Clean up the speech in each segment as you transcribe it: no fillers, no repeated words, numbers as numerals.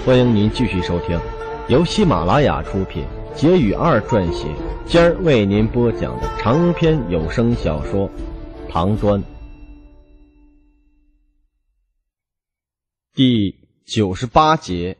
欢迎您继续收听由喜马拉雅出品，杰语二撰写，今儿为您播讲的长篇有声小说《唐砖》第98节。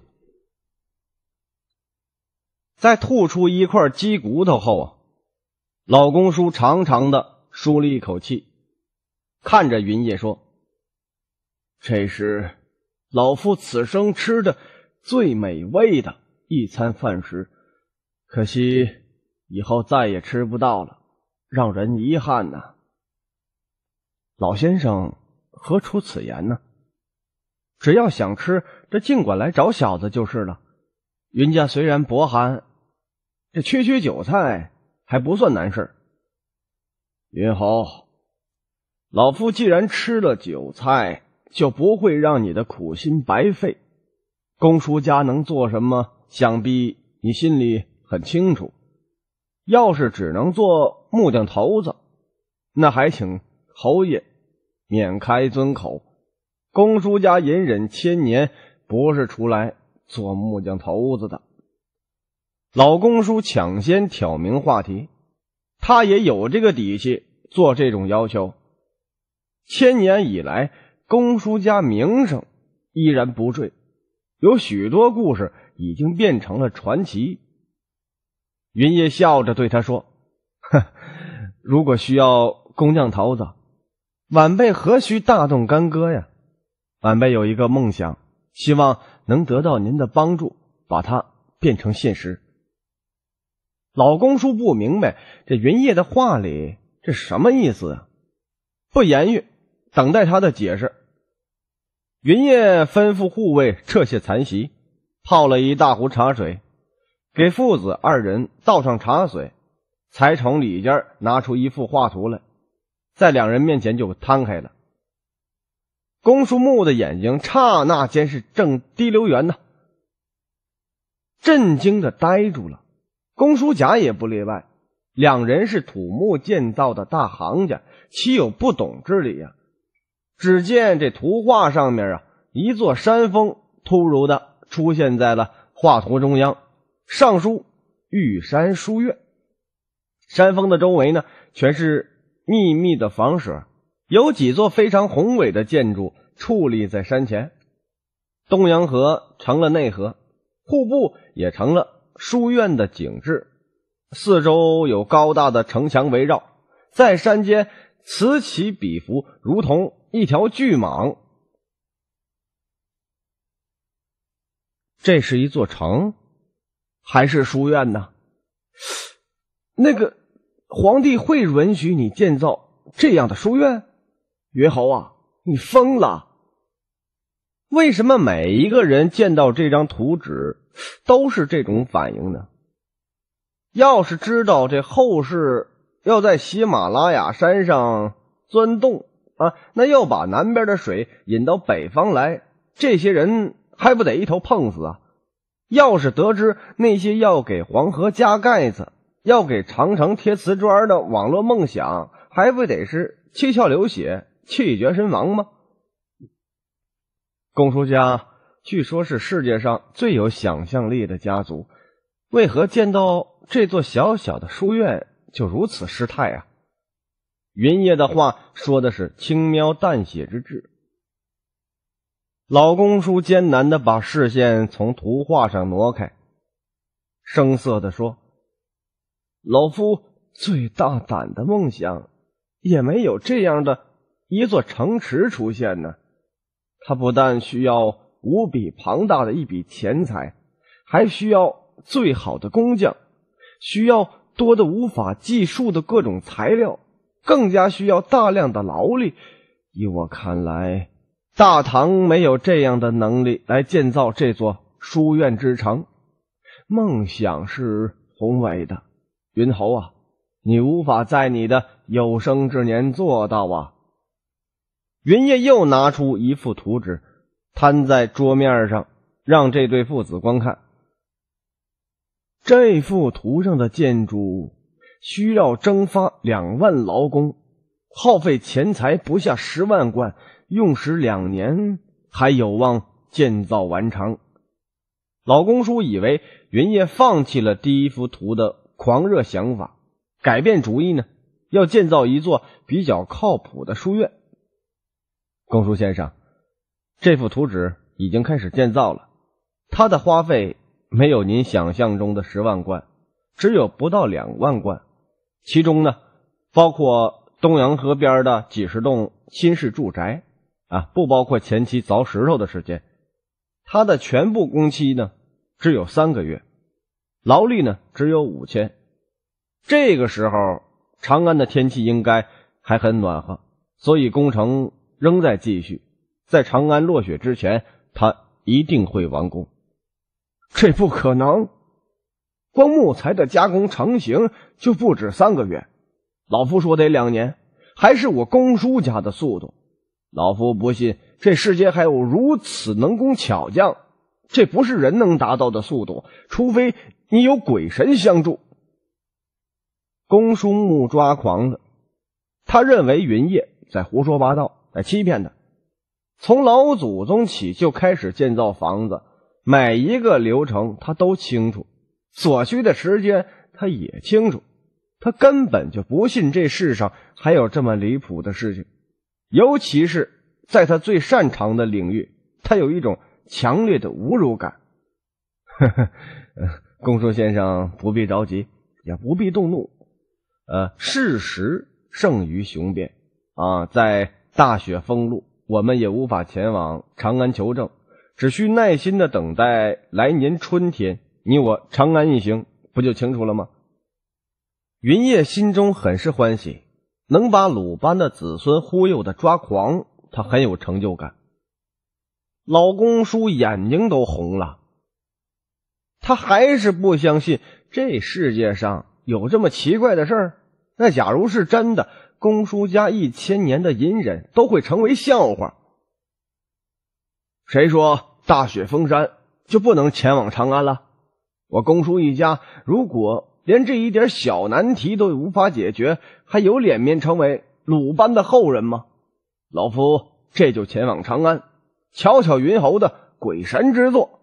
在吐出一块鸡骨头后老公叔长长的舒了一口气，看着云烨说：“这是老夫此生吃的最美味的一餐饭食，可惜以后再也吃不到了，让人遗憾呐。”老先生何出此言呢？只要想吃，这尽管来找小子就是了。云家虽然薄寒，这缺韭菜还不算难事。云侯，老夫既然吃了韭菜，就不会让你的苦心白费。公叔家能做什么，想必你心里很清楚。要是只能做木匠头子，那还请侯爷免开尊口。公叔家隐忍千年，不是出来做木匠头子的。老公叔抢先挑明话题，他也有这个底气做这种要求。千年以来，公叔家名声依然不坠，有许多故事已经变成了传奇。云烨笑着对他说：“如果需要工匠头子，晚辈何须大动干戈呀？晚辈有一个梦想，希望能得到您的帮助，把它变成现实。”老公叔不明白这云烨的话里这什么意思啊，不言语，等待他的解释。云烨吩咐护卫撤下残席，泡了一大壶茶水，给父子二人倒上茶水，才从里间拿出一幅画图来，在两人面前就摊开了。公叔木的眼睛刹那间是正滴溜圆呢，震惊的呆住了。公叔甲也不例外，两人是土木建造的大行家，岂有不懂之理啊？只见这图画上面一座山峰突如的出现在了画图中央，上书玉山书院。山峰的周围呢，全是密密的房舍，有几座非常宏伟的建筑矗立在山前。东洋河成了内河，瀑布也成了书院的景致，四周有高大的城墙围绕，在山间此起彼伏，如同一条巨蟒。这是一座城还是书院呢？那个皇帝会允许你建造这样的书院？云侯啊，你疯了！为什么每一个人见到这张图纸都是这种反应呢？要是知道这后世要在喜马拉雅山上钻洞那要把南边的水引到北方来，这些人还不得一头碰死啊？要是得知那些要给黄河加盖子，要给长城贴瓷砖的网络梦想，还不得是七窍流血，气绝身亡吗？公叔家据说是世界上最有想象力的家族，为何见到这座小小的书院就如此失态啊？云烨的话说的是轻描淡写之至。老公叔艰难地把视线从图画上挪开，生涩地说：“老夫最大胆的梦想也没有这样的一座城池出现呢。它不但需要无比庞大的一笔钱财，还需要最好的工匠，需要多的无法计数的各种材料，更加需要大量的劳力。以我看来，大唐没有这样的能力来建造这座书院之城。梦想是宏伟的，云侯啊，你无法在你的有生之年做到啊。”云烨又拿出一幅图纸，摊在桌面上，让这对父子观看。这幅图上的建筑需要征发2万劳工，耗费钱财不下10万贯，用时2年，还有望建造完成。 老公叔以为云烨放弃了第一幅图的狂热想法，改变主意呢，要建造一座比较靠谱的书院。公叔先生，这幅图纸已经开始建造了，它的花费没有您想象中的10万贯，只有不到2万贯，其中呢包括东洋河边的几十栋新式住宅不包括前期凿石头的时间。它的全部工期呢只有3个月，劳力呢只有5000。这个时候长安的天气应该还很暖和，所以工程仍在继续，在长安落雪之前它一定会完工。 这不可能，光木材的加工成型就不止3个月，老夫说得2年，还是我公叔家的速度。老夫不信这世界还有如此能工巧匠，这不是人能达到的速度，除非你有鬼神相助。 公叔木抓狂了，他认为云烨在胡说八道，在欺骗他。从老祖宗起就开始建造房子，每一个流程他都清楚，所需的时间他也清楚，他根本就不信这世上还有这么离谱的事情。尤其是在他最擅长的领域，他有一种强烈的侮辱感。公叔先生不必着急，也不必动怒。事实胜于雄辩在大雪封路，我们也无法前往长安求证，只需耐心的等待来年春天，你我长安一行，不就清楚了吗？云烨心中很是欢喜，能把鲁班的子孙忽悠的抓狂，他很有成就感。老公叔眼睛都红了，他还是不相信这世界上有这么奇怪的事儿。那假如是真的，公叔家1000年的隐忍都会成为笑话。 谁说大雪封山就不能前往长安了？我公叔一家如果连这一点小难题都无法解决，还有脸面成为鲁班的后人吗？老夫这就前往长安，瞧瞧云侯的鬼神之作。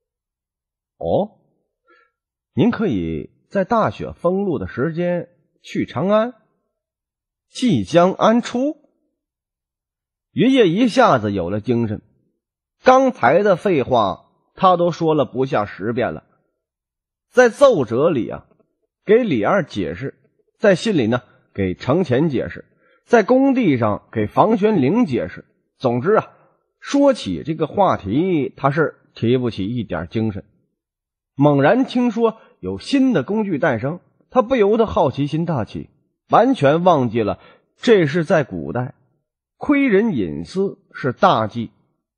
您可以在大雪封路的时间去长安？即将安出？云烨一下子有了精神，刚才的废话他都说了不下10遍了。在奏折里给李二解释，在信里呢给程潜解释，在工地上给房玄龄解释。总之说起这个话题他是提不起一点精神。猛然听说有新的工具诞生，他不由得好奇心大起，完全忘记了这是在古代，窥人隐私是大忌。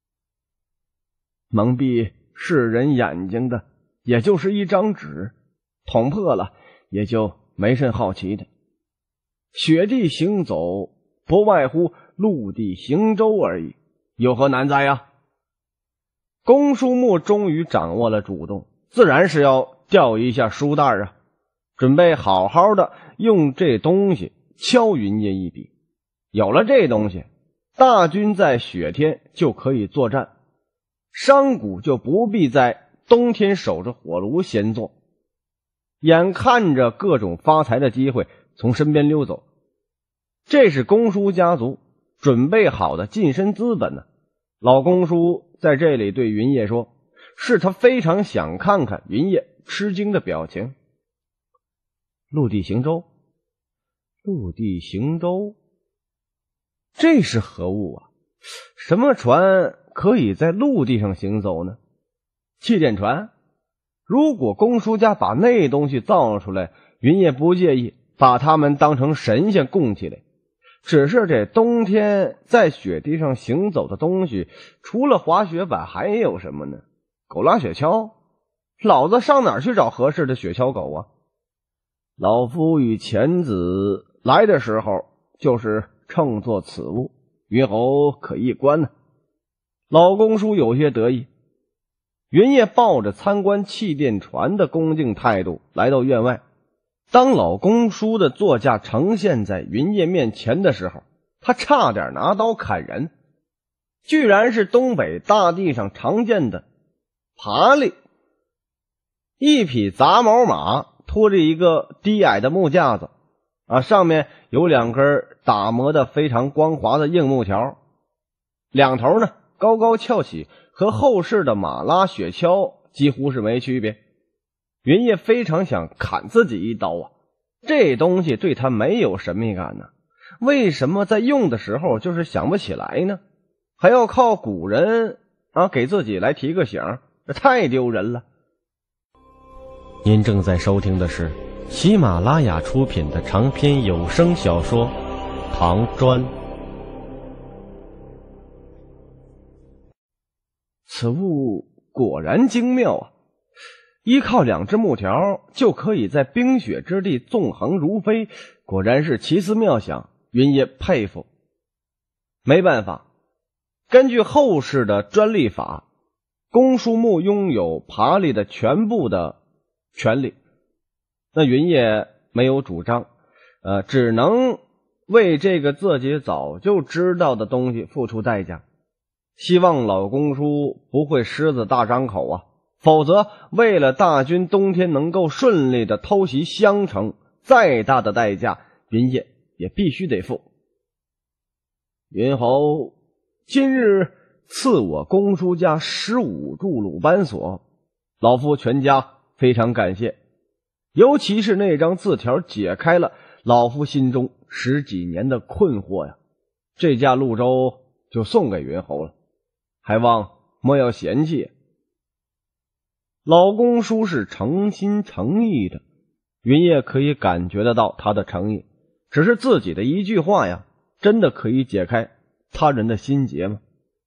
蒙蔽世人眼睛的也就是一张纸，捅破了也就没甚好奇的。雪地行走不外乎陆地行舟而已，有何难哉呀？公叔木终于掌握了主动，自然是要调一下书袋准备好好的用这东西敲云烨一笔。有了这东西，大军在雪天就可以作战，商贾就不必在冬天守着火炉闲坐，眼看着各种发财的机会从身边溜走。这是公叔家族准备好的近身资本呢。老公叔在这里对云烨说，是他非常想看看云烨吃惊的表情。陆地行舟，陆地行舟，这是何物什么船可以在陆地上行走呢？气垫船？如果公叔家把那东西造出来，云烨不介意把他们当成神仙供起来。只是这冬天在雪地上行走的东西，除了滑雪板还有什么呢？狗拉雪橇？老子上哪儿去找合适的雪橇狗老夫与钱子来的时候就是乘坐此物，云侯可一观呢。老公叔有些得意。云烨抱着参观气垫船的恭敬态度来到院外。当老公叔的座驾呈现在云烨面前的时候，他差点拿刀砍人。居然是东北大地上常见的爬犁， 一匹杂毛马拖着一个低矮的木架子，上面有2根打磨的非常光滑的硬木条，两头呢高高翘起，和后世的马拉雪橇几乎是没区别。云烨非常想砍自己一刀这东西对他没有神秘感呢，为什么在用的时候就是想不起来呢？还要靠古人给自己来提个醒，这太丢人了。 您正在收听的是喜马拉雅出品的长篇有声小说《唐砖》。 此物果然精妙依靠2只木条就可以在冰雪之地纵横如飞，果然是奇思妙想，云烨佩服。 没办法，根据后世的专利法，公叔墓拥有爬犁的全部的权利，那云烨没有主张，只能为这个自己早就知道的东西付出代价，希望老公叔不会狮子大张口否则为了大军冬天能够顺利的偷袭襄城，再大的代价云烨也必须得付。 云侯今日赐我公叔家15柱鲁班锁，老夫全家非常感谢，尤其是那张字条解开了老夫心中10几年的困惑这架潞舟就送给云侯了，还望莫要嫌弃。 老公叔是诚心诚意的，云烨可以感觉得到他的诚意，只是自己的一句话真的可以解开他人的心结吗？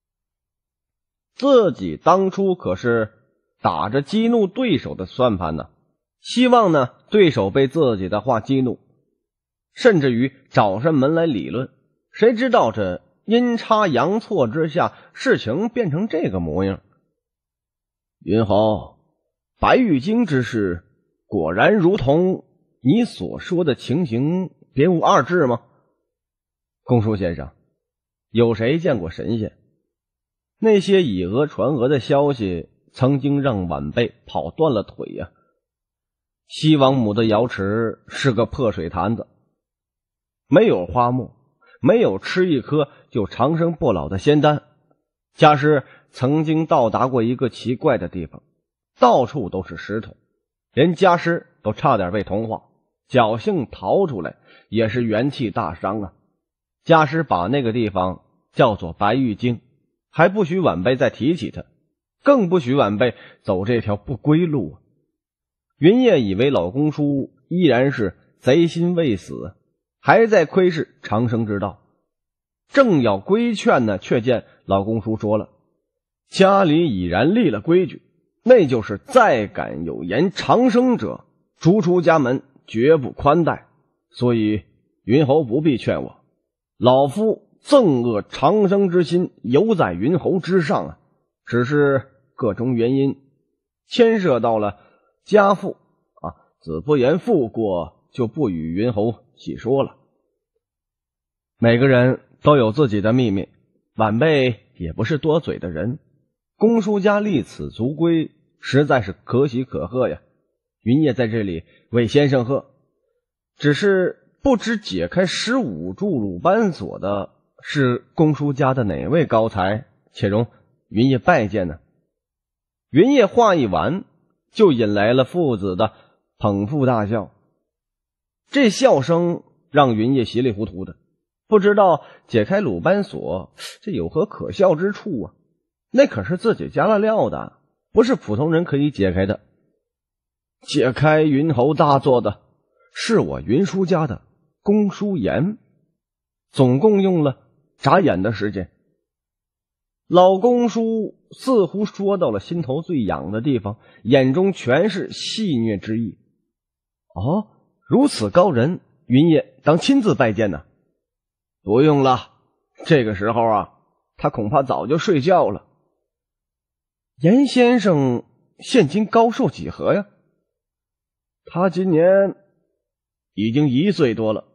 自己当初可是打着激怒对手的算盘呢，希望呢对手被自己的话激怒，甚至于找上门来理论。谁知道这阴差阳错之下，事情变成这个模样。 云侯，白玉京之事果然如同你所说的情形，别无二致吗？ 公叔先生，有谁见过神仙？那些以讹传讹的消息曾经让晚辈跑断了腿西王母的瑶池是个破水坛子，没有花木，没有吃一颗就长生不老的仙丹。家师曾经到达过一个奇怪的地方，到处都是石头，连家师都差点被同化，侥幸逃出来，也是元气大伤家师把那个地方叫做白玉京，还不许晚辈再提起它，更不许晚辈走这条不归路云烨以为老公叔依然是贼心未死，还在窥视长生之道，正要规劝呢，却见老公叔说了，家里已然立了规矩，那就是再敢有言长生者，逐出家门，绝不宽待。所以云侯不必劝我，老夫憎恶长生之心犹在云侯之上只是各种原因牵涉到了家父子不言父过，就不与云侯细说了。每个人都有自己的秘密，晚辈也不是多嘴的人，公叔家立此足规，实在是可喜可贺呀。云烨在这里为先生贺，只是不知解开15柱鲁班锁的是公叔家的哪位高才，且容云烨拜见呢。云烨话一完，就引来了父子的捧腹大笑，这笑声让云烨稀里糊涂的，不知道解开鲁班锁这有何可笑之处那可是自己加了料的，不是普通人可以解开的。解开云侯大作的是我云叔家的公叔言，总共用了眨眼的时间。老公叔似乎说到了心头最痒的地方，眼中全是戏谑之意。如此高人，云烨当亲自拜见呢？不用了，这个时候他恐怕早就睡觉了。严先生现今高寿几何呀？ 他今年已经1岁多了。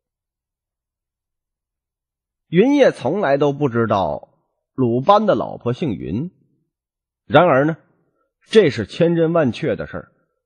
云烨从来都不知道鲁班的老婆姓云，然而呢，这是千真万确的事儿。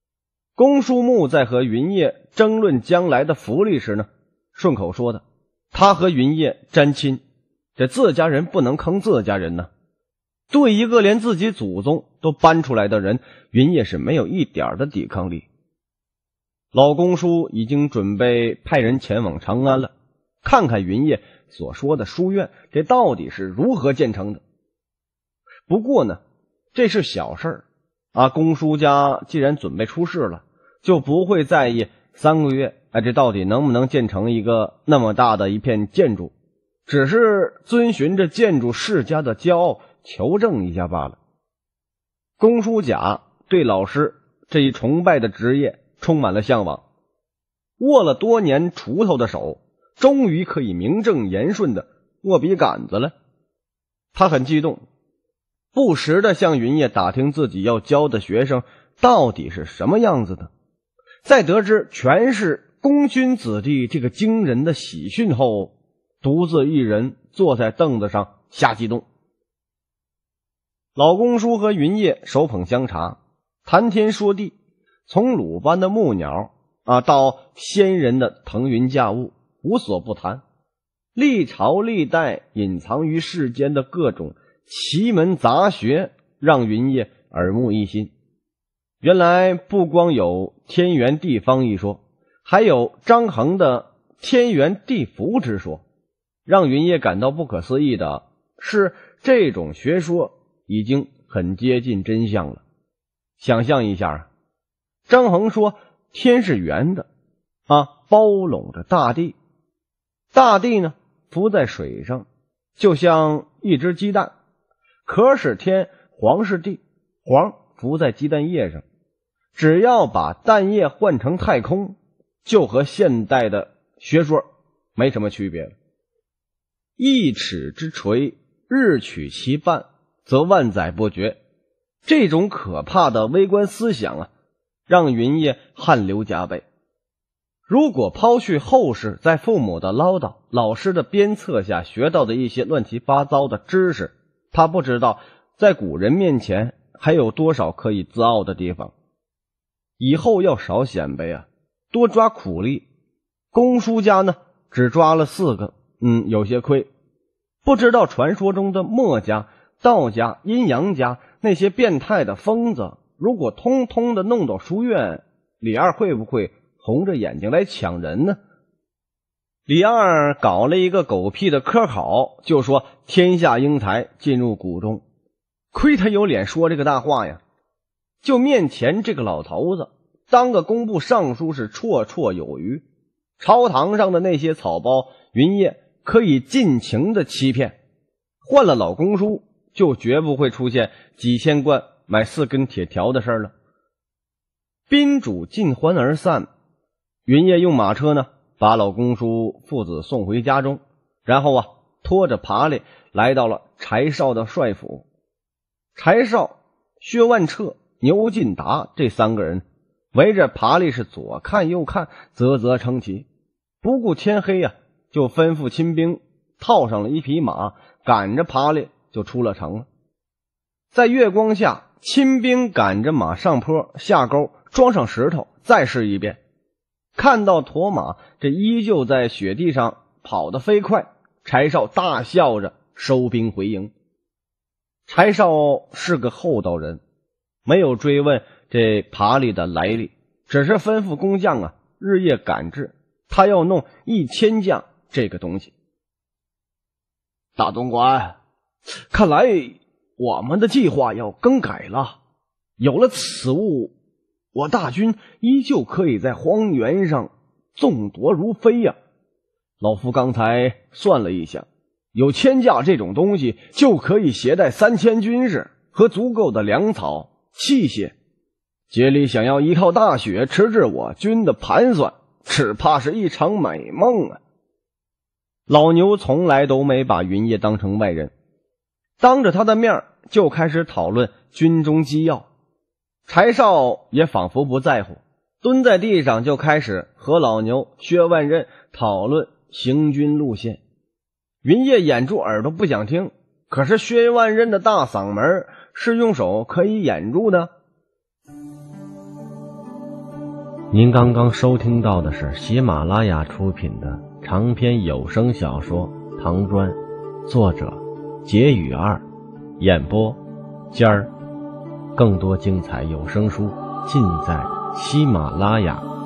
公叔木在和云烨争论将来的福利时呢，顺口说的，他和云烨沾亲，这自家人不能坑自家人呢。对一个连自己祖宗都搬出来的人，云烨是没有一点的抵抗力。老公叔已经准备派人前往长安了，看看云烨所说的书院这到底是如何建成的。不过呢，这是小事啊，公叔家既然准备出事了，就不会在意3个月这到底能不能建成一个那么大的一片建筑，只是遵循着建筑世家的骄傲求证一下罢了。公叔甲对老师这一崇拜的职业充满了向往，握了多年锄头的手终于可以名正言顺的握笔杆子了。他很激动，不时的向云烨打听自己要教的学生到底是什么样子的。在得知全是功勋子弟这个惊人的喜讯后，独自一人坐在凳子上瞎激动。老公叔和云烨手捧香茶，谈天说地，从鲁班的木鸟到仙人的腾云驾雾，无所不谈。历朝历代隐藏于世间的各种奇门杂学让云烨耳目一新。原来不光有天圆地方一说，还有张衡的天圆地符之说。让云烨感到不可思议的是，这种学说已经很接近真相了。想象一下，张衡说天是圆的包拢着大地，大地呢浮在水上，就像一只鸡蛋，壳是天，黄是地，黄浮在鸡蛋叶上，只要把蛋液换成太空，就和现代的学说没什么区别了。一尺之锤，日取其半，则万载不绝。这种可怕的微观思想让云烨汗流浃背。如果抛去后世在父母的唠叨、老师的鞭策下学到的一些乱七八糟的知识，他不知道在古人面前还有多少可以自傲的地方。以后要少显摆多抓苦力。公叔家呢只抓了4个，有些亏。不知道传说中的墨家、道家、阴阳家那些变态的疯子，如果通通的弄到书院，李二会不会红着眼睛来抢人呢？李二搞了一个狗屁的科考，就说天下英才进入谷中，亏他有脸说这个大话呀！就面前这个老头子，当个工部尚书是绰绰有余。朝堂上的那些草包，云烨可以尽情的欺骗，换了老公叔，就绝不会出现几千贯买4根铁条的事了。宾主尽欢而散，云烨用马车呢把老公叔父子送回家中，然后拖着爬犁来到了柴少的帅府。柴少、薛万彻、牛进达这3个人围着爬犁是左看右看，啧啧称奇。不顾天黑就吩咐亲兵套上了一匹马，赶着爬犁就出了城了。在月光下，亲兵赶着马上坡下沟，装上石头，再试一遍。看到驼马这依旧在雪地上跑得飞快，柴少大笑着收兵回营。柴少是个厚道人，没有追问这爬犁的来历，只是吩咐工匠日夜赶制，他要弄1000架这个东西。 大总管，看来我们的计划要更改了。有了此物，我大军依旧可以在荒原上纵夺如飞呀。老夫刚才算了一下，有1000架这种东西，就可以携带3000军士和足够的粮草、器械。竭力想要依靠大雪迟滞我军的盘算，只怕是一场美梦啊！ 老牛从来都没把云烨当成外人，当着他的面就开始讨论军中机要。柴少也仿佛不在乎，蹲在地上就开始和老牛、薛万仞讨论行军路线。云烨掩住耳朵不想听，可是薛万仞的大嗓门是用手可以掩住的。 您刚刚收听到的是喜马拉雅出品的长篇有声小说《唐砖》，作者结语2，演播尖儿。更多精彩有声书尽在喜马拉雅